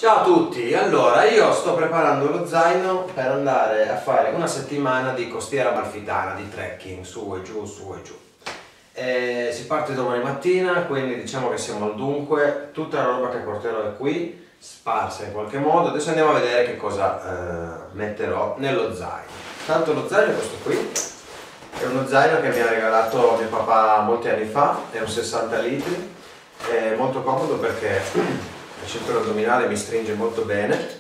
Ciao a tutti, allora io sto preparando lo zaino per andare a fare una settimana di costiera amalfitana, di trekking, su e giù, su e giù. Si parte domani mattina, quindi diciamo che siamo al dunque, tutta la roba che porterò è qui, sparsa in qualche modo. Adesso andiamo a vedere che cosa metterò nello zaino. Tanto lo zaino è questo qui, è uno zaino che mi ha regalato mio papà molti anni fa, è un 60 litri, è molto comodo perché il centro addominale mi stringe molto bene,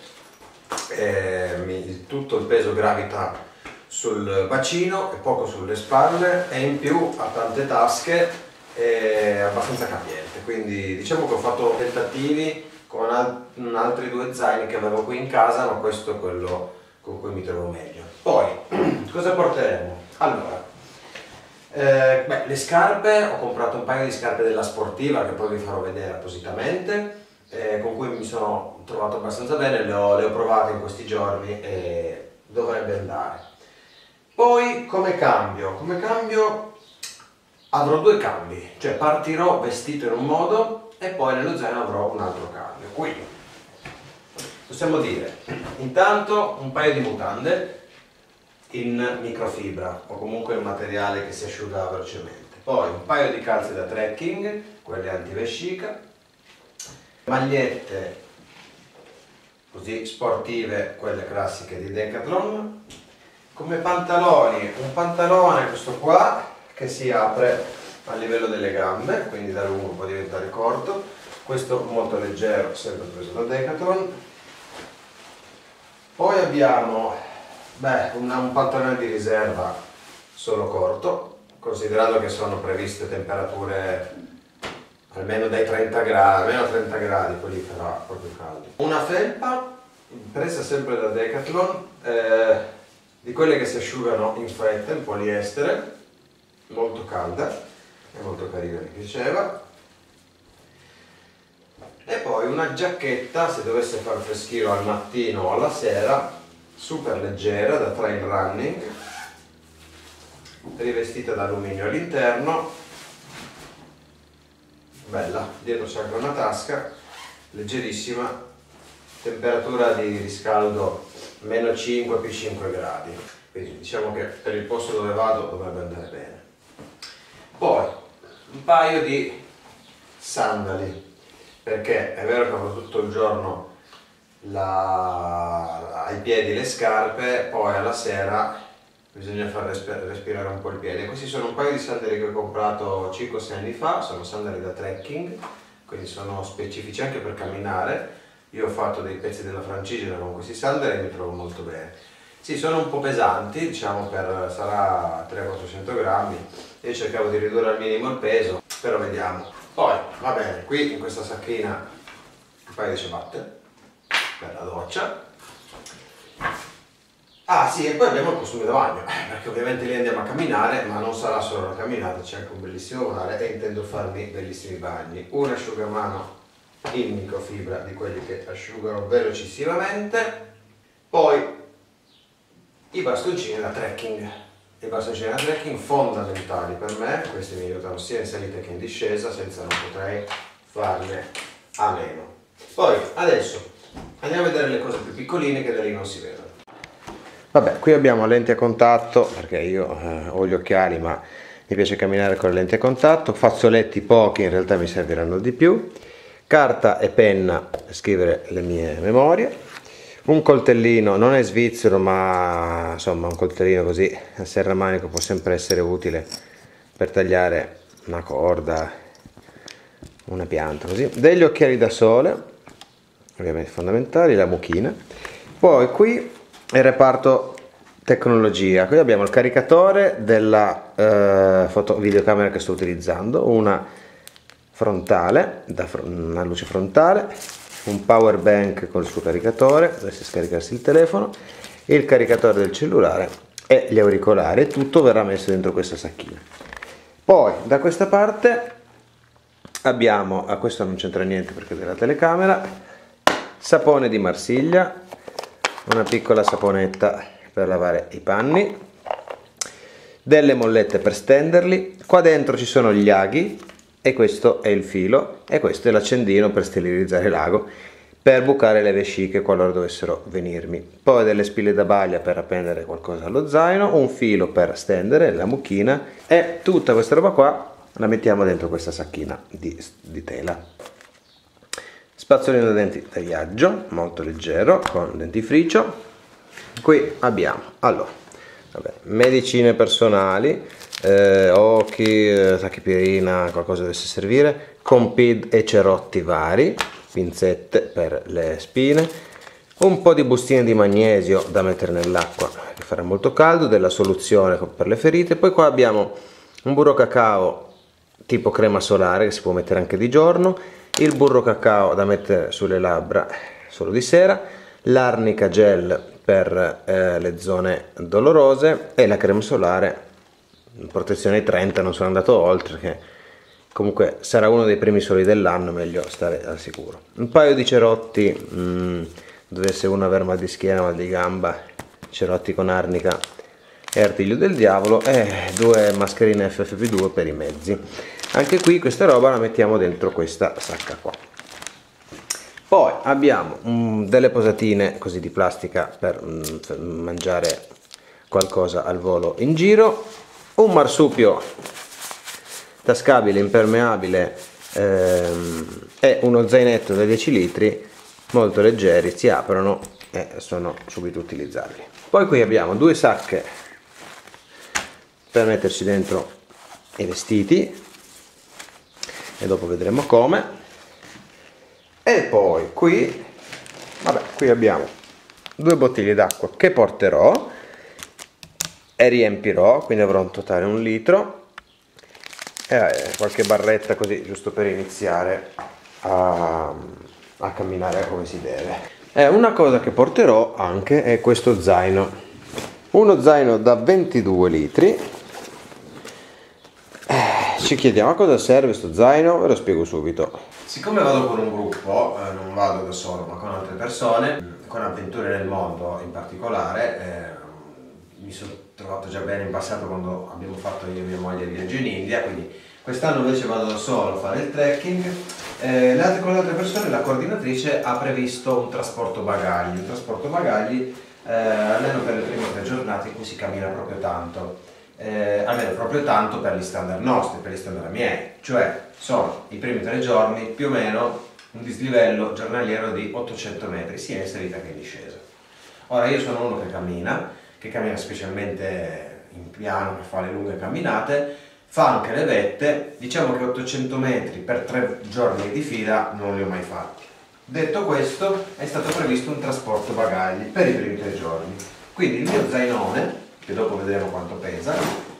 tutto il peso gravita sul bacino e poco sulle spalle, e in più ha tante tasche e abbastanza capiente, quindi diciamo che ho fatto tentativi con altri due zaini che avevo qui in casa, ma questo è quello con cui mi trovo meglio. Poi cosa porteremo? Allora, le scarpe, ho comprato un paio di scarpe della Sportiva che poi vi farò vedere appositamente, con cui mi sono trovato abbastanza bene, le ho provate in questi giorni e dovrebbe andare. Poi come cambio? Come cambio avrò due cambi, cioè partirò vestito in un modo e poi nello zaino avrò un altro cambio. Quindi possiamo dire intanto un paio di mutande in microfibra o comunque un materiale che si asciuga velocemente, poi un paio di calze da trekking, quelle anti-vescica, magliette così sportive, quelle classiche di Decathlon. Come pantaloni, un pantalone, questo qua, che si apre a livello delle gambe, quindi da lungo può diventare corto, questo molto leggero, sempre preso da Decathlon. Poi abbiamo un pantalone di riserva solo corto, considerato che sono previste temperature almeno dai 30 gradi, almeno 30 gradi, poi lì farà proprio caldo. Una felpa, presa sempre da Decathlon, di quelle che si asciugano in fretta, in poliestere, molto calda, e molto carina, mi piaceva. E poi una giacchetta, se dovesse far freschino al mattino o alla sera, super leggera, da trail running, rivestita d'alluminio all'interno, bella, dietro c'è anche una tasca, leggerissima, temperatura di riscaldo meno 5 più 5 gradi, quindi diciamo che per il posto dove vado dovrebbe andare bene. Poi un paio di sandali, perché è vero che avrò tutto il giorno ai piedi le scarpe, poi alla sera bisogna far respirare un po' il piede. Questi sono un paio di sandali che ho comprato 5-6 anni fa, sono sandali da trekking, quindi sono specifici anche per camminare. Io ho fatto dei pezzi della Francigena con questi sandali e mi trovo molto bene. Sì, sono un po' pesanti, diciamo sarà 300-400 grammi, io cercavo di ridurre al minimo il peso, però vediamo. Poi, va bene, qui in questa sacchina un paio di ciabatte per la doccia. Ah sì, e poi abbiamo il costume da bagno, perché ovviamente lì andiamo a camminare, ma non sarà solo una camminata, c'è anche un bellissimo mare e intendo farmi bellissimi bagni. Un asciugamano in microfibra, di quelli che asciugano velocissimamente. Poi i bastoncini da trekking. I bastoncini da trekking fondamentali per me, questi mi aiutano sia in salita che in discesa, senza non potrei farne a meno. Poi adesso andiamo a vedere le cose più piccoline che da lì non si vedono. Vabbè, qui abbiamo lenti a contatto, perché io ho gli occhiali ma mi piace camminare con le lenti a contatto, fazzoletti pochi, in realtà mi serviranno di più, carta e penna per scrivere le mie memorie, un coltellino, non è svizzero ma insomma un coltellino così a serramanico può sempre essere utile per tagliare una corda, una pianta, così, degli occhiali da sole, ovviamente fondamentali, la mucchina, poi qui il reparto tecnologia. Qui abbiamo il caricatore della videocamera che sto utilizzando, una frontale, una luce frontale, un power bank col suo caricatore, dovesse scaricarsi il telefono, il caricatore del cellulare e gli auricolari, tutto verrà messo dentro questa sacchina. Poi da questa parte abbiamo, a questo non c'entra niente perché è della telecamera, sapone di Marsiglia, una piccola saponetta per lavare i panni, delle mollette per stenderli, qua dentro ci sono gli aghi e questo è il filo e questo è l'accendino per sterilizzare l'ago, per bucare le vesciche qualora dovessero venirmi, poi delle spille da baglia per appendere qualcosa allo zaino, un filo per stendere la mucchina e tutta questa roba qua la mettiamo dentro questa sacchina di tela. Spazzolino da denti da viaggio, molto leggero, con dentifricio. Qui abbiamo, allora, vabbè, medicine personali, occhi, tachipirina, qualcosa dovesse servire, Compid e cerotti vari, pinzette per le spine, un po' di bustine di magnesio da mettere nell'acqua che farà molto caldo, della soluzione per le ferite. Poi qua abbiamo un burro cacao tipo crema solare che si può mettere anche di giorno, il burro cacao da mettere sulle labbra solo di sera, l'arnica gel per le zone dolorose e la crema solare protezione ai 30, non sono andato oltre perché comunque sarà uno dei primi soli dell'anno, meglio stare al sicuro. Un paio di cerotti, dovesse uno avere mal di schiena, mal di gamba, cerotti con arnica e artiglio del diavolo, e 2 mascherine FFP2 per i mezzi. Anche qui questa roba la mettiamo dentro questa sacca qua. Poi abbiamo delle posatine così di plastica per mangiare qualcosa al volo in giro, un marsupio tascabile, impermeabile, e uno zainetto da 10 litri molto leggeri, si aprono e sono subito utilizzabili. Poi qui abbiamo 2 sacche per metterci dentro i vestiti e dopo vedremo come. E poi qui, vabbè, qui abbiamo 2 bottiglie d'acqua che porterò e riempirò, quindi avrò un totale 1 litro e qualche barretta così giusto per iniziare a camminare come si deve. E una cosa che porterò anche è questo zaino, uno zaino da 22 litri. Ci chiediamo a cosa serve sto zaino, ve lo spiego subito. Siccome vado con un gruppo, non vado da solo ma con altre persone, con avventure nel mondo in particolare, mi sono trovato già bene in passato quando abbiamo fatto io e mia moglie il viaggio in India, quindi quest'anno invece vado da solo a fare il trekking. Con le altre persone la coordinatrice ha previsto un trasporto bagagli, almeno per le prime 3 giornate in cui si cammina proprio tanto. Almeno proprio tanto per gli standard nostri, per gli standard miei, cioè sono i primi 3 giorni più o meno un dislivello giornaliero di 800 metri sia in salita che in discesa. Ora io sono uno che cammina specialmente in piano, che fa le lunghe camminate, fa anche le vette, diciamo che 800 metri per 3 giorni di fila non li ho mai fatti. Detto questo, è stato previsto un trasporto bagagli per i primi 3 giorni, quindi il mio zainone, che dopo vedremo quanto pesa,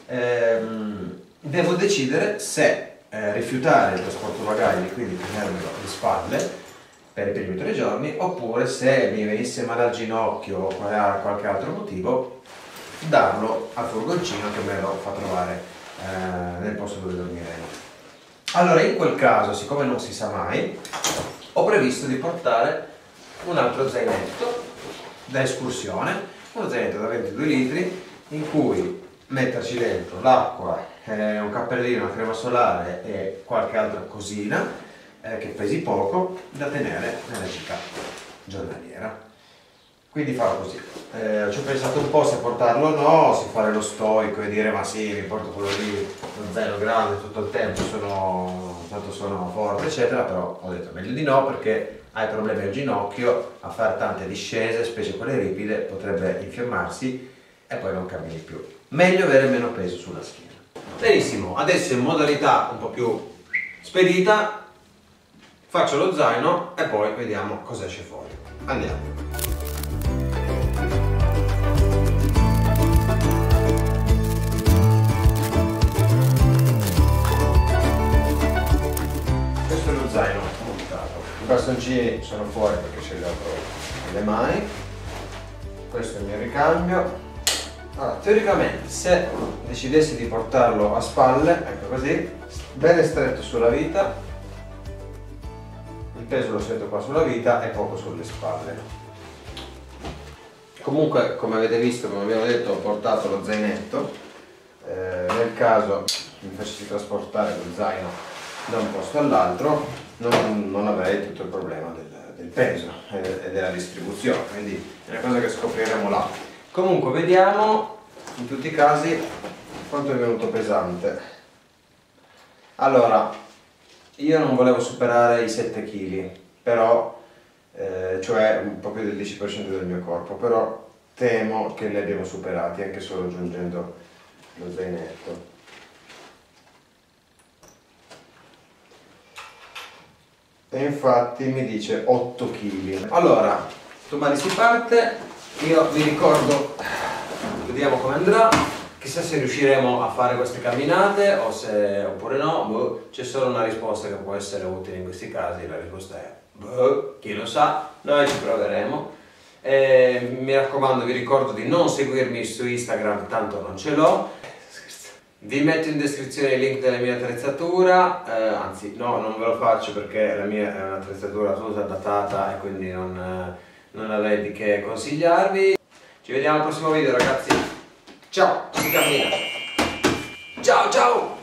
devo decidere se rifiutare il trasporto bagagli, quindi tenermelo alle spalle per i primi 3 giorni, oppure se mi venisse male al ginocchio o qualche altro motivo, darlo al furgoncino che me lo fa trovare nel posto dove dormiremo. Allora in quel caso, siccome non si sa mai, ho previsto di portare un altro zainetto da escursione, uno zainetto da 22 litri, in cui metterci dentro l'acqua, un cappellino, una crema solare e qualche altra cosina che pesi poco da tenere nella gita giornaliera. Quindi farò così. Ci ho pensato un po' se portarlo o no, se fare lo stoico e dire ma sì, mi porto quello lì, lo zaino grande tutto il tempo, tanto sono forte eccetera, però ho detto meglio di no perché hai problemi al ginocchio, a fare tante discese, specie quelle ripide, potrebbe infiammarsi e poi non cammini più. Meglio avere meno peso sulla schiena. Benissimo, adesso in modalità un po' più spedita faccio lo zaino e poi vediamo cosa esce fuori. Andiamo. Questo è lo zaino montato. I bastoncini sono fuori perché ce li ho nelle mani. Questo è il mio ricambio. Allora, teoricamente se decidessi di portarlo a spalle, ecco così, bene stretto sulla vita, il peso lo sento qua sulla vita e poco sulle spalle. Comunque, come avete visto, come abbiamo detto, ho portato lo zainetto, nel caso mi facessi trasportare lo zaino da un posto all'altro non avrei tutto il problema del peso e della distribuzione, quindi è una cosa che scopriremo là. Comunque vediamo in tutti i casi quanto è venuto pesante. Allora, io non volevo superare i 7 kg, però, cioè un po' più del 10% del mio corpo, però temo che li abbiamo superati anche solo aggiungendo lo zainetto. E infatti mi dice 8 kg. Allora, domani si parte, io vi ricordo, vediamo come andrà, chissà se riusciremo a fare queste camminate o se, oppure no, boh, c'è solo una risposta che può essere utile in questi casi, la risposta è boh, chi lo sa, noi ci proveremo. Mi raccomando, vi ricordo di non seguirmi su Instagram, tanto non ce l'ho. Vi metto in descrizione il link della mia attrezzatura, anzi no, non ve lo faccio perché la mia è un'attrezzatura tutta datata e quindi non avrei di che consigliarvi. Ci vediamo al prossimo video ragazzi, ciao, si cammina, ciao ciao!